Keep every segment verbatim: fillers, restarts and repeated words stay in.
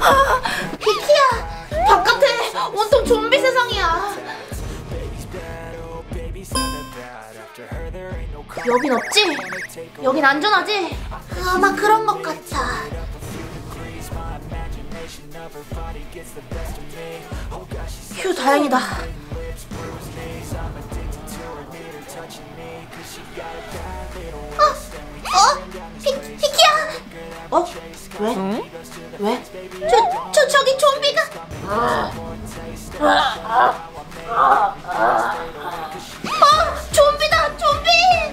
아, 비키야, 바깥에 온통 좀비 세상이야. 여긴 없지? 여긴 안전하지? 아마 그런 것 같아. 휴, 다행이다. 어? 어? 비, 비키야! 어? 왜? 응? 왜? 저, 저, 저기 좀비가! 어! 좀비다! 좀비!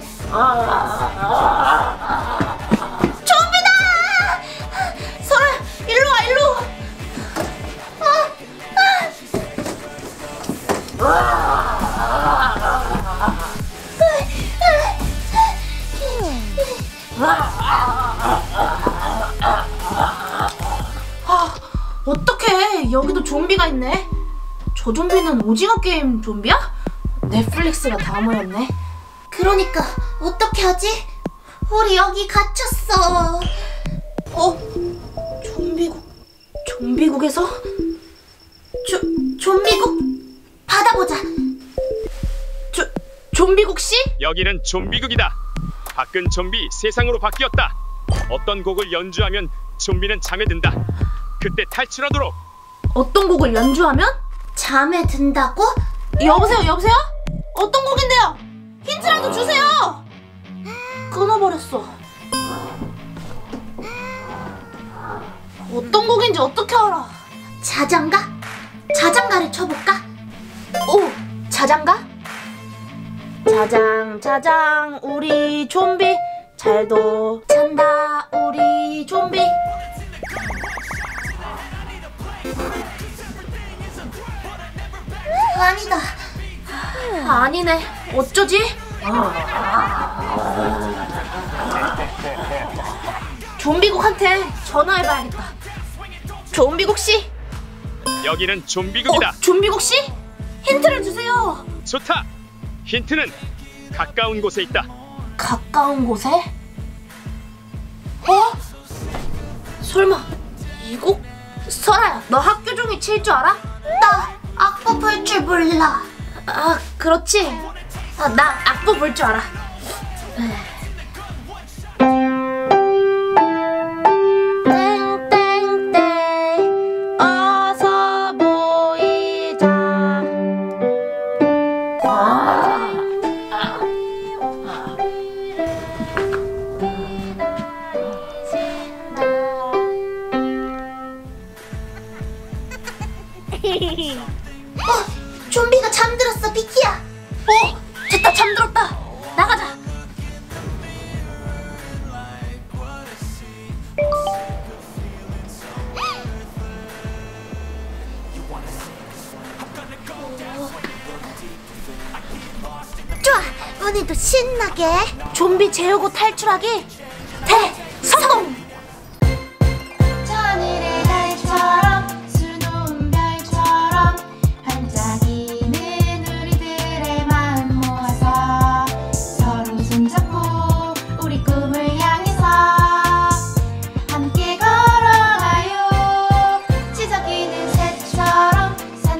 좀비다! 설아, 일로 와, 일로! 어? 아, 어떡해. 여기도 좀비가 있네. 저 좀비는 오징어 게임 좀비야? 넷플릭스가 다 모였네. 그러니까 어떻게 하지? 우리 여기 갇혔어. 어? 좀비국? 좀비국에서? 조, 좀비국? 받아보자. 조, 좀비국 씨? 여기는 좀비국이다. 밖은 좀비 세상으로 바뀌었다. 어떤 곡을 연주하면 좀비는 잠에 든다. 그때 탈출하도록. 어떤 곡을 연주하면? 잠에 든다고? 여보세요, 여보세요? 어떤 곡인데요? 힌트라도 주세요! 끊어버렸어. 어떤 곡인지 어떻게 알아? 자장가? 자장가를 쳐볼까? 오! 자장가? 자장 자장 우리 좀비 잘도 잔다 우리 좀비. 아니다. 아니네. 어쩌지? 좀비국한테 전화해봐야겠다. 좀비국 씨? 여기는 좀비국이다. 어, 좀비국 씨? 힌트를 주세요. 좋다. 힌트는 가까운 곳에 있다. 가까운 곳에? 어? 설마 이곳? 설아야, 너 학교 종이 칠 줄 알아? 나 악보 볼 줄 몰라. 아, 그렇지. 아, 나 악보 볼 줄 알아. 땡땡땡 어서 모이자. 아. 어, 좀비가 잠들었어, 비키야. 어, 됐다, 잠들었다. 나가자. 좋아, 오늘도 신나게 좀비 재우고 탈출하기 대성공!